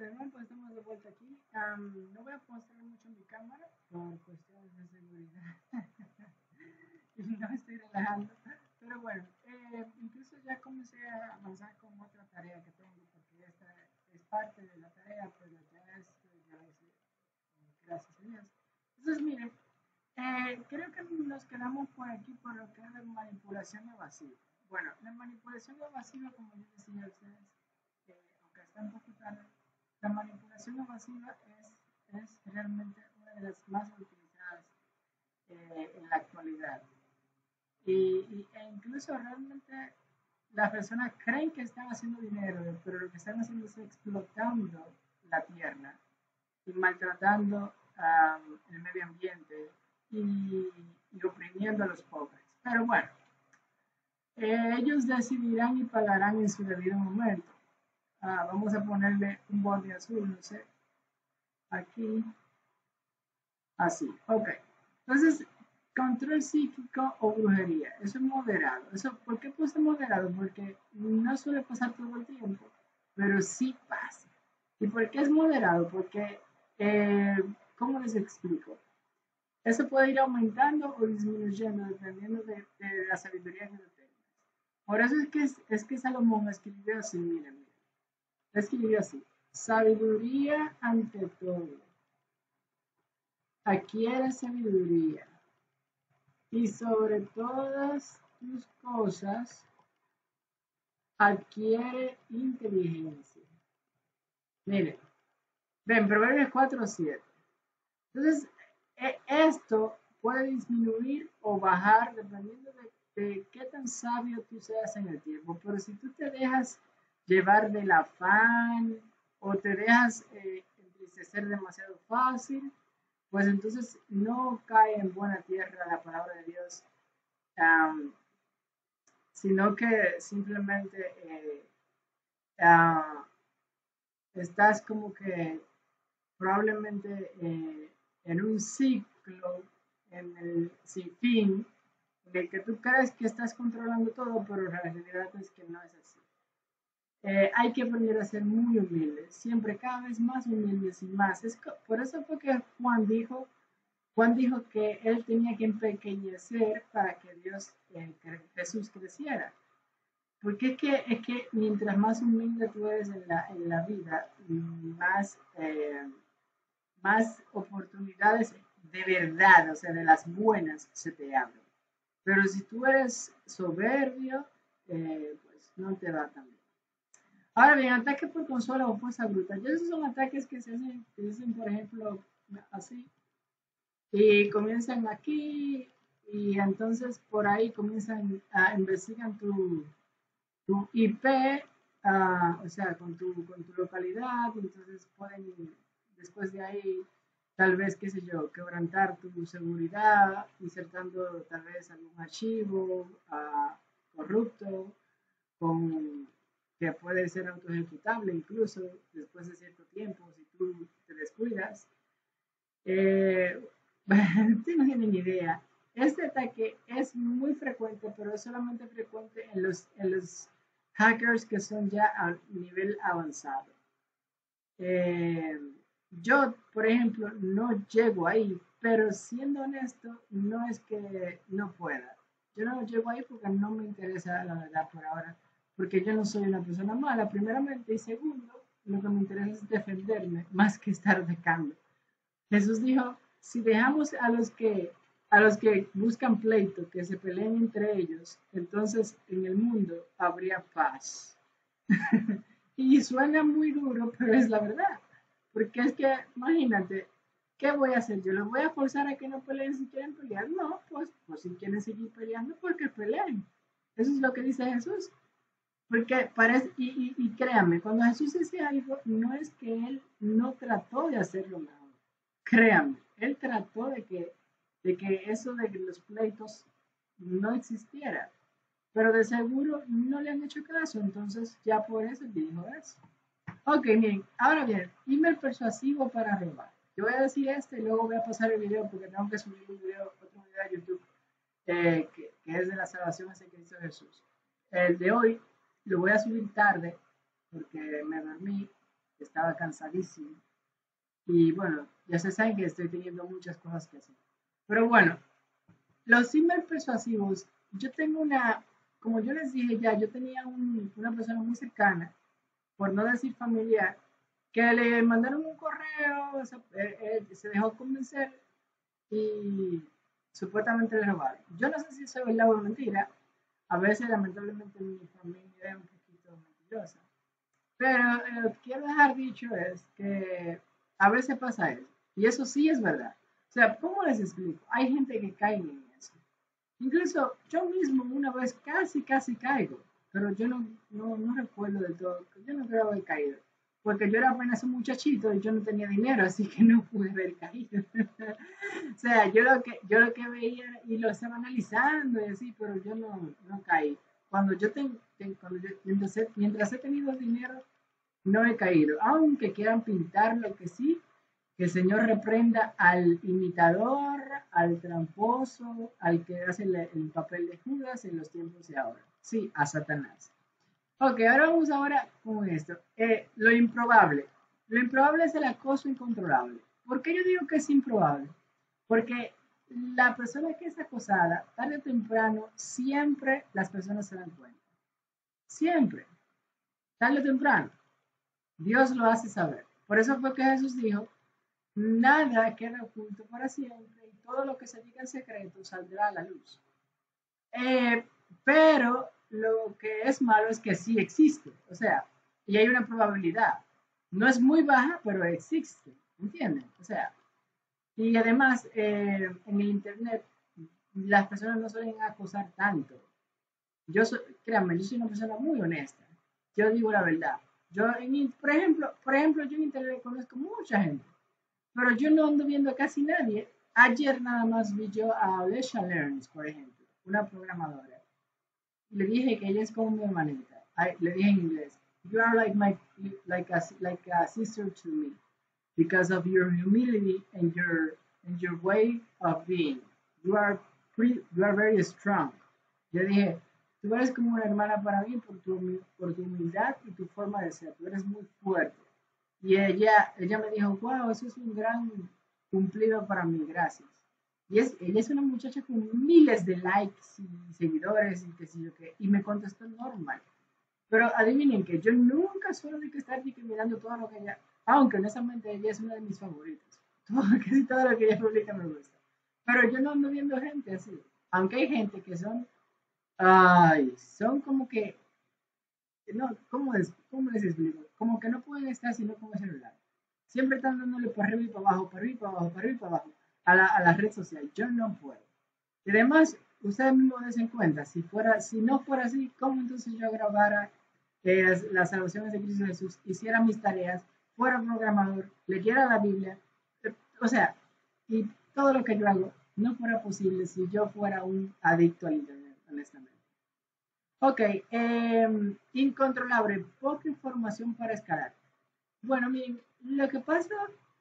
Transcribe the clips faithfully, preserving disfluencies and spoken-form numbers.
de nuevo, pues estamos de vuelta aquí. Um, no voy a mostrar mucho mi cámara por cuestiones de seguridad. Y no me estoy relajando. Pero bueno, eh, incluso ya comencé a avanzar con otra tarea que tengo, porque esta es parte de la tarea, pero ya es, ya es eh, gracias a Dios. Entonces, miren, eh, creo que nos quedamos por aquí por lo que es la manipulación evasiva. Bueno, la manipulación evasiva, como yo decía a ustedes, eh, aunque está un poco tarde, la manipulación evasiva es, es realmente una de las más utilizadas eh, en la actualidad. Y, y, e incluso realmente las personas creen que están haciendo dinero, pero lo que están haciendo es explotando la tierra y maltratando um, el medio ambiente y, y oprimiendo a los pobres. Pero bueno, eh, ellos decidirán y pagarán en su debido momento. Ah, vamos a ponerle un borde azul, no sé, aquí, así, ok. Entonces, control psíquico o brujería, eso es moderado. Eso, ¿por qué puse moderado? Porque no suele pasar todo el tiempo, pero sí pasa. ¿Y por qué es moderado? Porque, eh, ¿cómo les explico? Eso puede ir aumentando o disminuyendo dependiendo de, de la sabiduría que tengas. Por eso es que, es, es que Salomón escribió así, miren, miren. Escribió así: sabiduría ante todo. Adquiere sabiduría. Y sobre todas tus cosas, adquiere inteligencia. Miren, ven, Proverbios cuatro siete. Entonces, eh, esto puede disminuir o bajar dependiendo de, de qué tan sabio tú seas en el tiempo. Pero si tú te dejas llevar del afán o te dejas eh, entristecer demasiado fácil, pues entonces no cae en buena tierra la palabra de Dios, um, sino que simplemente eh, uh, estás como que probablemente eh, en un ciclo en el sin fin, en el que tú crees que estás controlando todo, pero la realidad es que no es así. Eh, hay que aprender a ser muy humildes, siempre cada vez más humildes y más. Es por eso fue que Juan dijo, Juan dijo que él tenía que empequeñecer para que Dios, eh, que Jesús creciera. Porque es que, es que mientras más humilde tú eres en la, en la vida, más, eh, más oportunidades de verdad, o sea, de las buenas, se te abren. Pero si tú eres soberbio, eh, pues no te va tan bien. Ahora bien, ataque por consola o fuerza bruta. Ya esos son ataques que se hacen, que dicen, por ejemplo, así, y comienzan aquí, y entonces por ahí comienzan a investigar tu, tu I P, uh, o sea, con tu, con tu localidad, y entonces pueden, después de ahí, tal vez, qué sé yo, quebrantar tu seguridad, insertando tal vez algún archivo uh, corrupto, con, que puede ser auto-ejecutable incluso después de cierto tiempo, si tú te descuidas. Eh, ustedes no tienen idea. Este ataque es muy frecuente, pero es solamente frecuente en los, en los hackers que son ya a nivel avanzado. Eh, yo, por ejemplo, no llego ahí, pero siendo honesto, no es que no pueda. Yo no llego ahí porque no me interesa la verdad por ahora, porque yo no soy una persona mala, primeramente, y segundo, lo que me interesa es defenderme más que estar atacando. Jesús dijo, si dejamos a los que a los que buscan pleito, que se peleen entre ellos, entonces en el mundo habría paz. Y suena muy duro, pero es la verdad. Porque es que, imagínate, ¿qué voy a hacer? ¿Yo los voy a forzar a que no peleen si quieren pelear? No, pues, pues si quieren seguir peleando, porque peleen. Eso es lo que dice Jesús. Porque parece, y, y, y créanme, cuando Jesús dice algo, no es que él no trató de hacerlo mejor. Créanme, él trató de que, de que eso de que los pleitos no existiera, pero de seguro no le han hecho caso, entonces ya por eso dijo eso. Ok, miren, ahora bien, email persuasivo para robar. Yo voy a decir este y luego voy a pasar el video porque tengo que subir un video, otro video a YouTube eh, que, que es de la salvación ese que hizo Jesús. El de hoy lo voy a subir tarde porque me dormí estaba cansadísimo. Y bueno, ya se saben que estoy teniendo muchas cosas que hacer. Pero bueno, los emails persuasivos, yo tengo una, como yo les dije ya, yo tenía un, una persona muy cercana, por no decir familiar, que le mandaron un correo, se, eh, eh, se dejó convencer y supuestamente le robaron. Yo no sé si eso es verdad o mentira. A veces, lamentablemente, mi familia es un poquito mentirosa. Pero eh, lo que quiero dejar dicho es que a veces pasa eso. Y eso sí es verdad. O sea, ¿cómo les explico? Hay gente que cae en eso. Incluso yo mismo una vez casi, casi caigo. Pero yo no, no, no recuerdo de todo. Yo no creo haber caído. Porque yo era apenas un muchachito y yo no tenía dinero, así que no pude haber caído. O sea, yo lo que, yo lo que veía y lo estaba analizando y así, pero yo no, no caí. Cuando yo, ten, ten- cuando yo mientras, he, mientras he tenido dinero, no he caído. Aunque quieran pintar lo que sí, que el Señor reprenda al imitador, al tramposo, al que hace el, el papel de Judas en los tiempos de ahora. Sí, a Satanás. Ok, ahora vamos ahora con esto. Eh, lo improbable. Lo improbable es el acoso incontrolable. ¿Por qué yo digo que es improbable? Porque la persona que es acosada, tarde o temprano, siempre las personas se dan cuenta. Siempre. Tarde o temprano. Dios lo hace saber. Por eso fue que Jesús dijo, nada queda oculto para siempre y todo lo que se diga en secreto saldrá a la luz. Eh, pero lo que es malo es que sí existe, o sea, y hay una probabilidad. No es muy baja, pero existe, ¿entienden? O sea, y además eh, en el Internet las personas no suelen acosar tanto. Yo soy, créanme, yo soy una persona muy honesta. Yo digo la verdad. Yo, en, por ejemplo, por ejemplo, yo en Internet conozco mucha gente, pero yo no ando viendo a casi nadie. Ayer nada más vi yo a Alessia Learns, por ejemplo, una programadora. Le dije que ella es como mi hermanita. I, le dije en inglés, you are like my like a, like a sister to me because of your humility and your and your way of being. You are pretty, you are very strong. Le dije, tú eres como una hermana para mí por tu, por tu humildad y tu forma de ser. Tú eres muy fuerte. Y ella, ella me dijo, wow, eso es un gran cumplido para mí, gracias. Y es, ella es una muchacha con miles de likes y seguidores y qué sé yo qué, y me contestó normal. Pero adivinen que yo nunca suelo de que estar de que mirando todo lo que ella, aunque honestamente ella es una de mis favoritas. Todo, casi todo lo que ella publica me gusta. Pero yo no ando viendo gente así. Aunque hay gente que son, ay, son como que, no, ¿cómo, es, ¿cómo les explico? Como que no pueden estar sino con el celular. Siempre están dándole para arriba y para abajo, para arriba y para abajo, para arriba y para abajo a la, a la red social. Yo no puedo. Y además, ustedes mismos den cuenta, si, fuera, si no fuera así, ¿cómo entonces yo grabara eh, las, las salvaciones de Cristo Jesús, hiciera mis tareas, fuera programador, leyera la Biblia? Eh, o sea, y todo lo que yo hago no fuera posible si yo fuera un adicto al Internet, honestamente. Ok, eh, incontrolable, poca información para escalar. Bueno, miren, lo que pasa,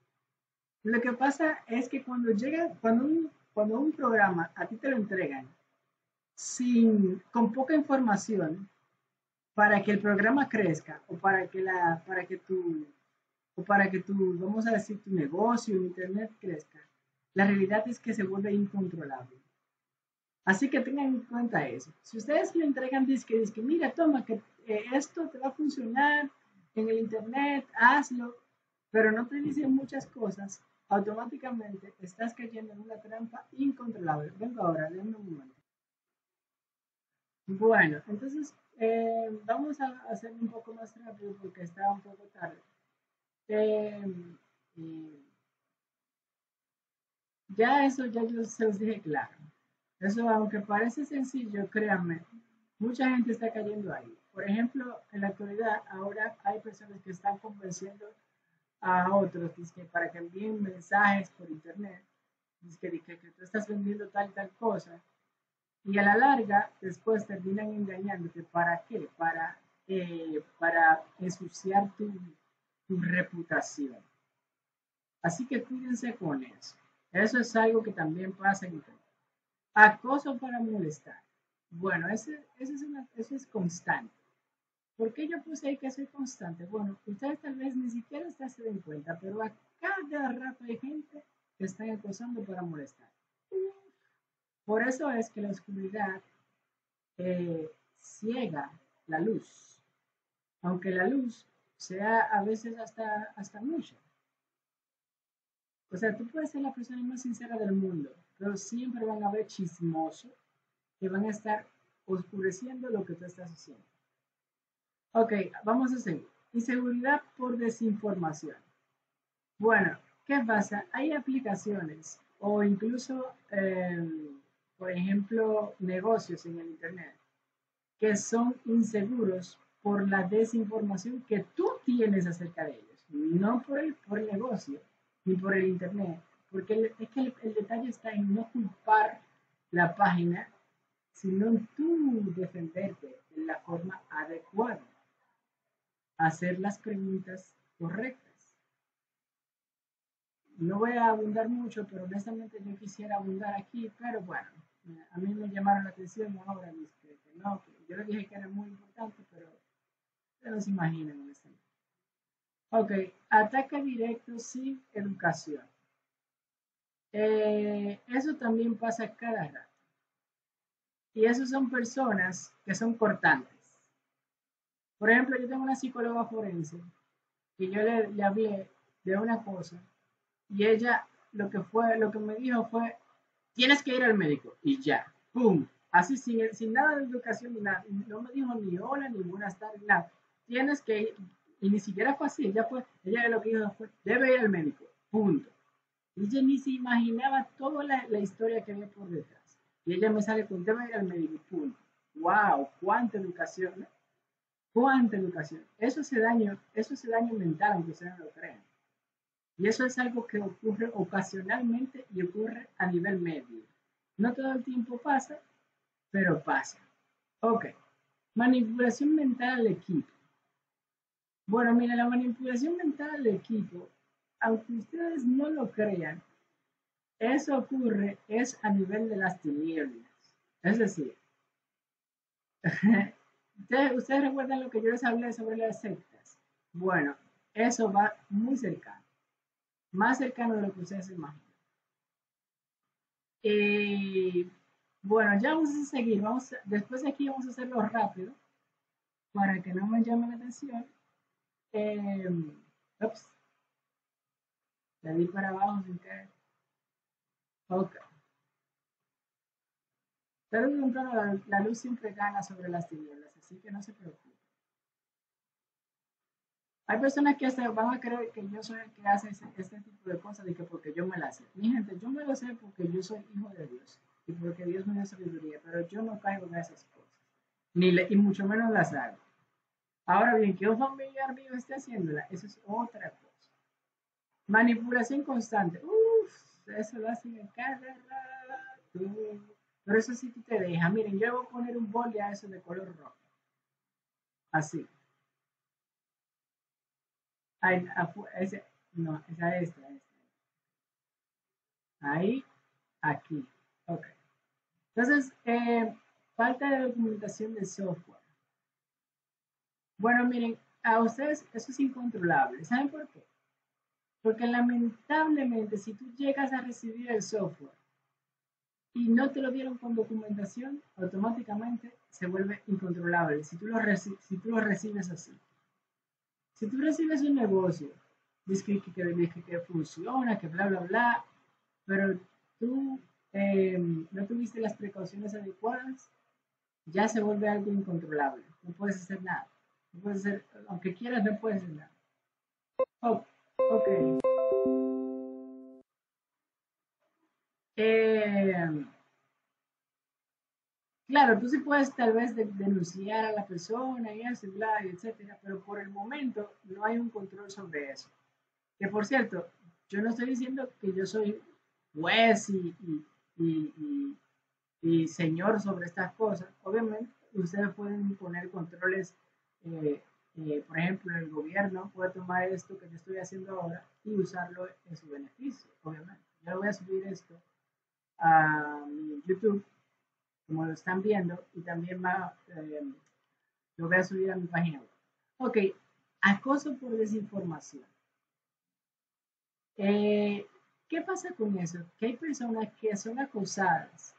lo que pasa es que cuando llega, cuando un, cuando un programa a ti te lo entregan sin, con poca información para que el programa crezca o para que la, para que tu, o para que tu, vamos a decir, tu negocio en internet crezca, la realidad es que se vuelve incontrolable. Así que tengan en cuenta eso. Si ustedes le entregan disque, disque, mira, toma, que eh, esto te va a funcionar en el internet, hazlo, pero no te dicen muchas cosas, automáticamente estás cayendo en una trampa incontrolable. Vengo ahora, denme un momento. Bueno, entonces eh, vamos a hacerlo un poco más rápido porque está un poco tarde. Eh, ya eso ya yo se los dije claro. Eso, aunque parece sencillo, créanme, mucha gente está cayendo ahí. Por ejemplo, en la actualidad, ahora hay personas que están convenciendo a otros que para que envíen mensajes por internet, que, que, que tú estás vendiendo tal y tal cosa, y a la larga después terminan engañándote. ¿Para qué? Para, eh, para ensuciar tu, tu reputación. Así que cuídense con eso. Eso es algo que también pasa en internet. Acoso para molestar. Bueno, ese, ese es una, eso es constante. ¿Por qué yo puse ahí que soy constante? Bueno, ustedes tal vez ni siquiera ustedes se den cuenta, pero a cada rato hay gente que está acosando para molestar. Por eso es que la oscuridad eh, ciega la luz, aunque la luz sea a veces hasta, hasta mucha. O sea, tú puedes ser la persona más sincera del mundo, pero siempre van a haber chismosos que van a estar oscureciendo lo que tú estás haciendo. Ok, vamos a seguir. Inseguridad por desinformación. Bueno, ¿qué pasa? Hay aplicaciones o incluso, eh, por ejemplo, negocios en el Internet que son inseguros por la desinformación que tú tienes acerca de ellos, no por el, por el negocio ni por el Internet, porque el, es que el, el detalle está en no culpar la página, sino en tú defenderte de la forma adecuada, hacer las preguntas correctas. No voy a abundar mucho, pero honestamente yo quisiera abundar aquí, pero bueno, a mí me llamaron la atención ahora, que, que no, que yo les dije que era muy importante, pero ustedes no se imaginan honestamente. Ok, ataque directo sin educación. Eh, eso también pasa cada rato. Y esos son personas que son cortantes. Por ejemplo, yo tengo una psicóloga forense que yo le, le hablé de una cosa y ella lo que fue, lo que me dijo fue, tienes que ir al médico y ya, ¡pum! Así sin, sin nada de educación ni nada, no me dijo ni hola, ni buenas tardes, nada. Tienes que ir, y ni siquiera fue así, ella fue, ella lo que dijo fue, debe ir al médico, punto. Y ella ni se imaginaba toda la, la historia que había por detrás. Y ella me sale con, debe ir al médico, punto. ¡Wow! ¡Cuánta educación! ¿No? ¡Cuánta educación! Eso hace daño, eso hace daño mental, aunque ustedes no lo crean. Y eso es algo que ocurre ocasionalmente y ocurre a nivel medio. No todo el tiempo pasa, pero pasa. Ok. Manipulación mental al equipo. Bueno, mira, la manipulación mental al equipo, aunque ustedes no lo crean, eso ocurre es a nivel de las tinieblas. Es decir, ¿ustedes, ustedes recuerdan lo que yo les hablé sobre las sectas? Bueno, eso va muy cercano, más cercano de lo que ustedes se imaginan. Y bueno, ya vamos a seguir. Vamos a, después de aquí vamos a hacerlo rápido para que no me llame la atención. Eh, ups, le di para abajo sin caer. Ok. Pero temprano la, la luz siempre gana sobre las tinieblas, así que no se preocupe. Hay personas que hasta van a creer que yo soy el que hace ese, este tipo de cosas y que porque yo me las sé. Mi gente, yo me lo sé porque yo soy hijo de Dios y porque Dios me dio sabiduría, pero yo no caigo en esas cosas, ni le, y mucho menos las hago. Ahora bien, que un familiar mío esté haciéndola, eso es otra cosa. Manipulación constante. Uf, eso lo hacen en cada rato. Pero eso sí tú te deja. Miren, yo voy a poner un boli a eso de color rojo. Así. Ahí, ese, no, esa esta, esta. Ahí, aquí. Ok. Entonces, eh, falta de documentación de software. Bueno, miren, a ustedes eso es incontrolable. ¿Saben por qué? Porque lamentablemente, si tú llegas a recibir el software y no te lo dieron con documentación, automáticamente se vuelve incontrolable si tú lo, si tú lo recibes así. Si tú recibes un negocio, dices que, que, que, que funciona, que bla, bla, bla, pero tú eh, no tuviste las precauciones adecuadas, ya se vuelve algo incontrolable. No puedes hacer nada. No puedes hacer, aunque quieras, no puedes hacer nada. Oh, ok. Eh, Claro, tú sí puedes tal vez de, denunciar a la persona y eso, y bla, y etcétera, pero por el momento no hay un control sobre eso. Que por cierto, yo no estoy diciendo que yo soy juez y, y, y, y señor sobre estas cosas. Obviamente, ustedes pueden poner controles, eh, eh, por ejemplo, el gobierno puede tomar esto que yo estoy haciendo ahora y usarlo en su beneficio, obviamente. Yo voy a subir esto a mi YouTube como lo están viendo, y también va, eh, Lo voy a subir a mi página web. Ok, acoso por desinformación. Eh, ¿Qué pasa con eso? Que hay personas que son acosadas,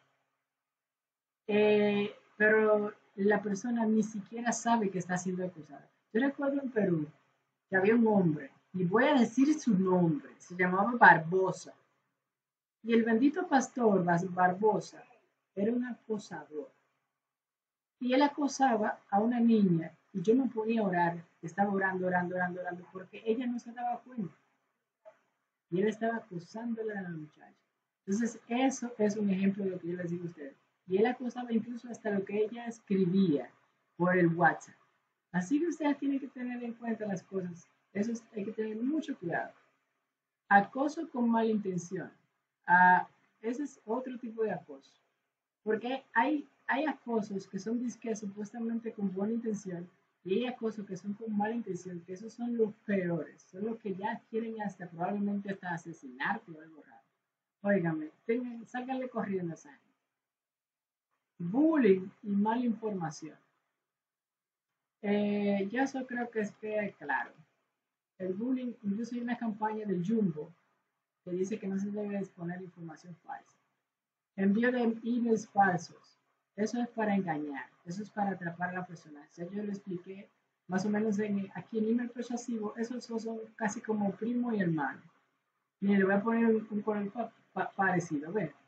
eh, pero la persona ni siquiera sabe que está siendo acusada. Yo recuerdo en Perú que había un hombre, y voy a decir su nombre, se llamaba Barbosa. Y el bendito pastor Barbosa era un acosador. Y él acosaba a una niña y yo me ponía a orar, estaba orando, orando, orando, orando, porque ella no se daba cuenta. Y él estaba acosándola a la muchacha. Entonces, eso es un ejemplo de lo que yo les digo a ustedes. Y él acosaba incluso hasta lo que ella escribía por el WhatsApp. Así que ustedes tienen que tener en cuenta las cosas. Eso es, hay que tener mucho cuidado. Acoso con mala intención. Uh, ese es otro tipo de acoso. Porque hay, hay acosos que son disque supuestamente con buena intención y hay acosos que son con mala intención, que esos son los peores, son los que ya quieren hasta probablemente hasta asesinarte o algo raro. Óigame, tengan, sáquenle corriendo a esa gente. Bullying y mala información. Eh, ya eso creo que es que, claro, el bullying, incluso hay una campaña del Jumbo que dice que no se debe exponer información falsa. Envío de emails falsos. Eso es para engañar, eso es para atrapar a la persona. Ya yo lo expliqué más o menos en, aquí en email persuasivo, esos son, son casi como primo y hermano. Mire, le voy a poner un, un color pa, pa, parecido, a ver.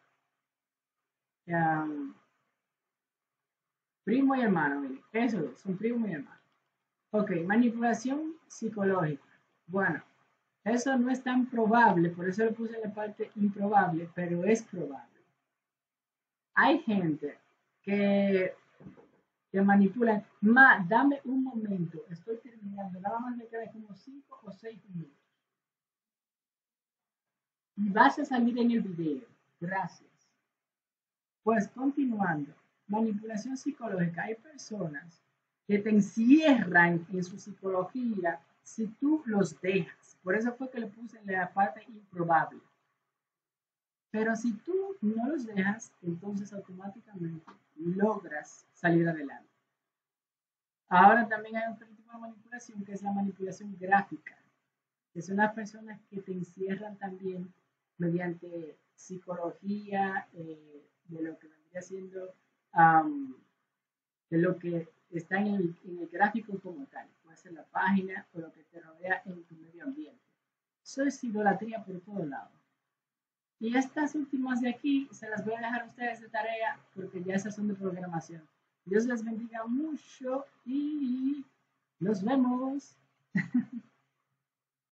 Um, primo y hermano, mire, eso es, son primo y hermano. Ok, manipulación psicológica. Bueno, eso no es tan probable, por eso lo puse en la parte improbable, pero es probable. Hay gente que te manipulan. Ma, dame un momento, estoy terminando, nada más me quedan como cinco o seis minutos. Y vas a salir en el video. Gracias. Pues continuando, manipulación psicológica. Hay personas que te encierran en su psicología si tú los dejas. Por eso fue que le puse en la parte improbable. Pero si tú no los dejas, entonces automáticamente logras salir adelante. Ahora también hay otro tipo de manipulación que es la manipulación gráfica, que son las personas que te encierran también mediante psicología, eh, de lo que vendría siendo, um, de lo que está en el, en el gráfico como tal, puede ser la página o lo que te rodea en tu medio ambiente. Eso es idolatría por todos lados. Y estas últimas de aquí se las voy a dejar a ustedes de tarea porque ya esas son de programación. Dios les bendiga mucho y nos vemos.